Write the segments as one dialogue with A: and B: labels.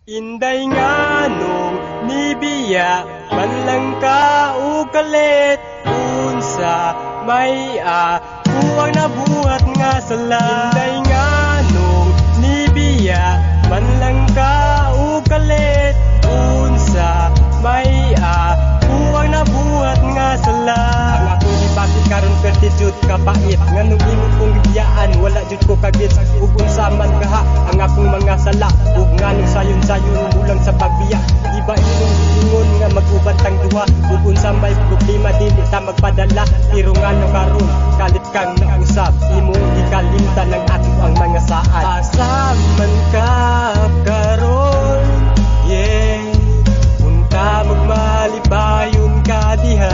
A: Inday nganong nibiya man lang ka ukalit unsa may kuwang nabuhat nga sala. Inday nganong nibiya man lang ka ukalit unsa may kuwang nabuhat nga sala. Ang akong gibati karon pertisud kabait nganong imong kong biyaan wala jud ko kagit ug unsa man kaha ang akong mga sala ug nganong sayon-sayon mulang sa pagbiya. Iba imong giingon nga mag-ubat tang duha ug unsa may problema dili ta magpadala pero ngano karon kalit kang nausap imong gikalimtan ng ato ang mga saad. Asa man ka karon yeah unta magmalibayon ka diha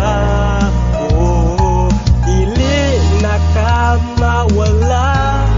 A: oh dili na ka mawala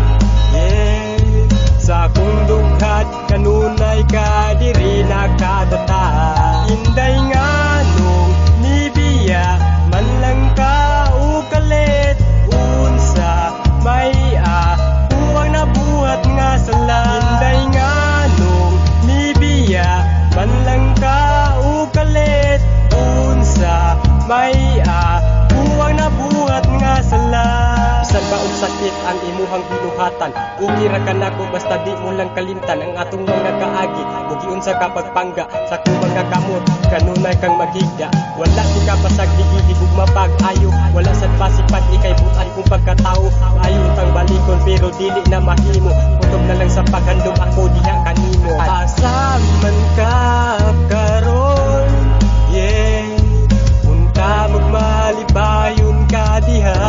A: yeah sa akong dughat kanunay ka diri nakadata. Inday nganong nibiya man lang ka ukalit unsa may kuwang nabuhat nga sala. Inday nganong nibiya man lang ka ukalit unsa may kuwang nabuhat nga sala. Bisan ba og sakit ang imuhang binuhatan ugi ra ka nako basta di mo lang kalimtan ang atong mga kaagi ug giunsa ka pagpangga sa akong mga kamot kanunay kang maghigda. Wala di ka pasag diigig ug mapag-ayo wala sad pasipat ikay butan kung pagkatao ayo tang balikon pero dili na mahimo kutob na lang sa paghandom ako diha kanimo. Asa man ka karon yeah unta magmalibayon ka diha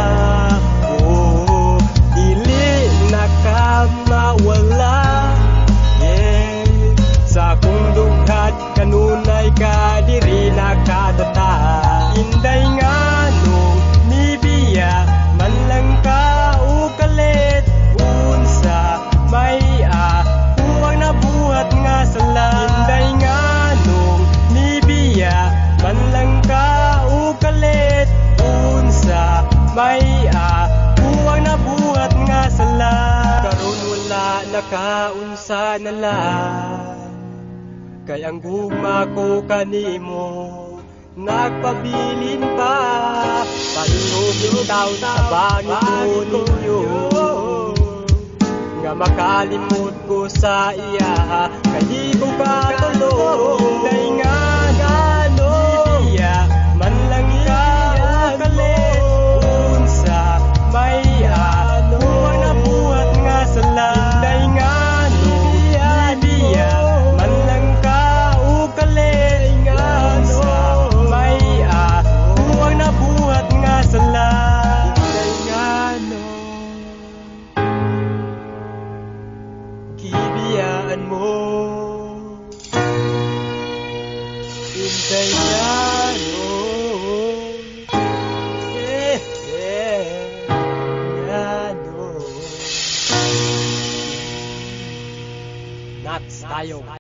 A: oh dili na ka mawala yeah sa akong dughat kanunay ka diri nakadata. Inday nganong nibiya man lang ka ukalit unsa may kuwang nabuhat nga sala. Inday nganong nibiya man lang ka ukalit unsa may kuwang nabuhat nga sala. Karon wala nakaunsa na lang kay ang gugma ko kanimo nagpabilin pa pahinugin taw sa bangit ninyo nga makalimot ko sa iya kay di ko katulong. Inday ngano nibiya man lang ka ukalit unsa may kuwang nabuhat nga sala. Inday ngano nibiya man lang ka ukalit unsa may kuwang nabuhat nga sala. Inday ngano gibiyaan mo. Inday ngano ngano Natz Tayong.